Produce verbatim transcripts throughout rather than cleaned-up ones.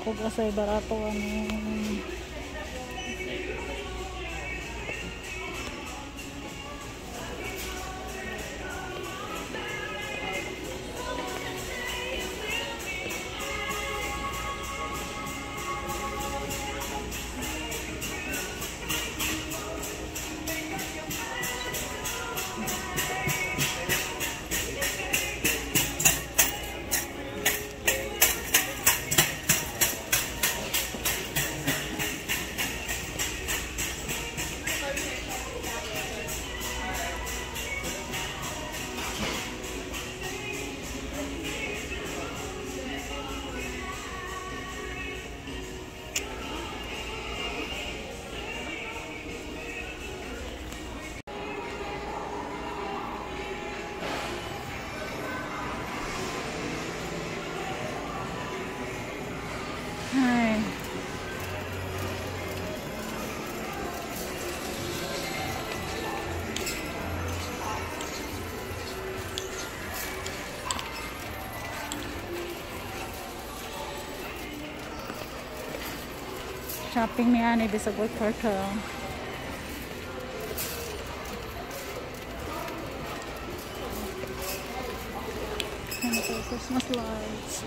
ko kasi barato ano. Ay. Shopping ni ani bisag work cartel. And the Christmas lights.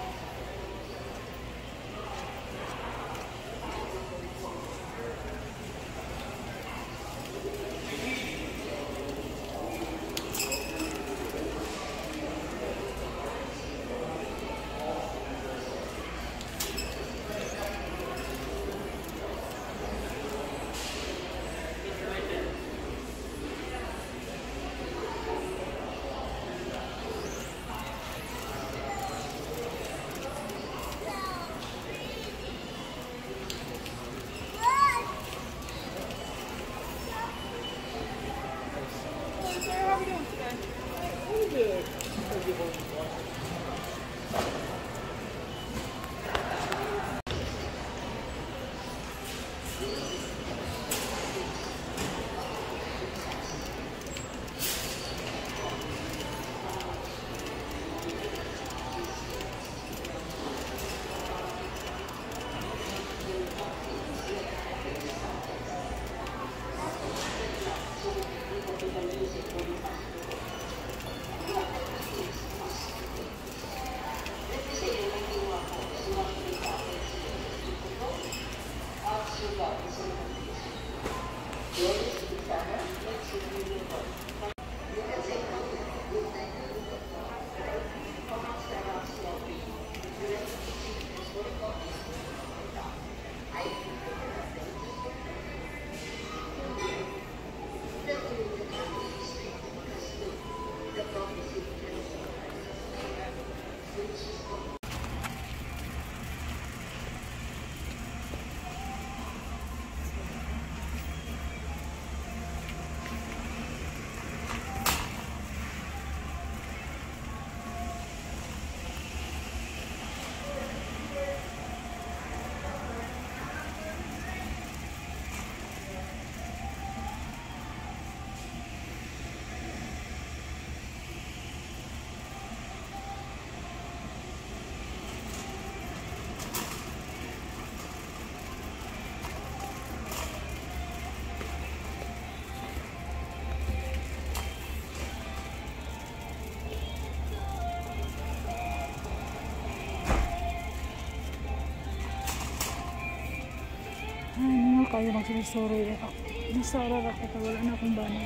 Kayo magsusuri nasara ra ko wala na akong bana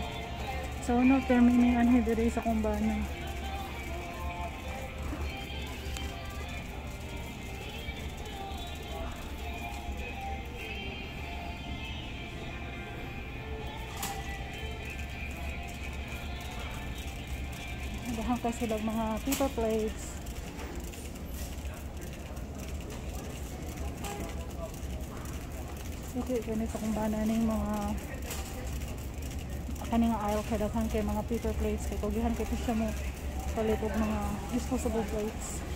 so no termining anhe diri sa akong bana nagahang ka sila mga paper plates. Okay, ganito kung ba na yung mga kaning aisle kay daghan kay mga paper plates kay kugihan kay siya mo palit og mga disposable plates.